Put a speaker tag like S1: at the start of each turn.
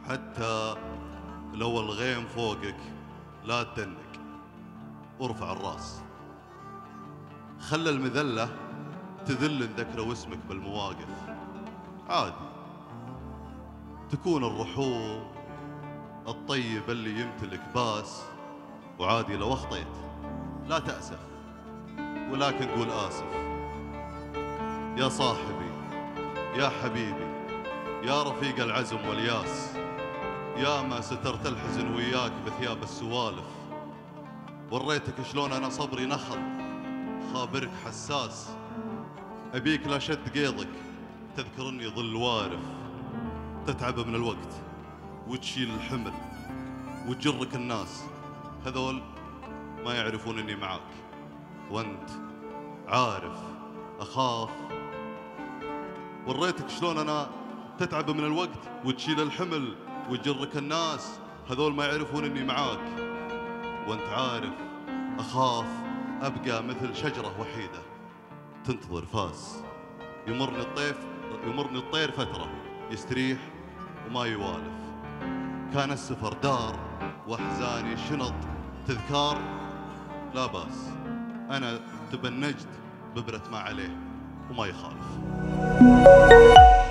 S1: حتى لو الغيم فوقك لا تدنك، وارفع الراس. خلى المذلة تذل نذكره واسمك بالمواقف. عادي تكون الرحوم الطيب اللي يمتلك باس، وعادي لو اخطيت لا تأسف، ولكن قول آسف. يا صاحبي، يا حبيبي، يا رفيق العزم والياس، يا ما سترت الحزن وياك بثياب السوالف. وريتك شلون أنا صبري نخل، خابرك حساس. أبيك لا شد قيضك تذكرني ظل وارف. تتعب من الوقت وتشيل الحمل وتجرك الناس، هذول ما يعرفون أني معاك. وأنت عارف أخاف. وريتك شلون أنا تتعب من الوقت وتشيل الحمل وتجرك الناس، هذول ما يعرفون أني معاك. وأنت عارف أخاف أبقى مثل شجرة وحيدة تنتظر فاس. يمرني الطير فترة يستريح وما يوالف. كان السفر دار وأحزاني شنط تذكار. لا باس، أنا تبنجت ببرة ما عليه وما يخالف.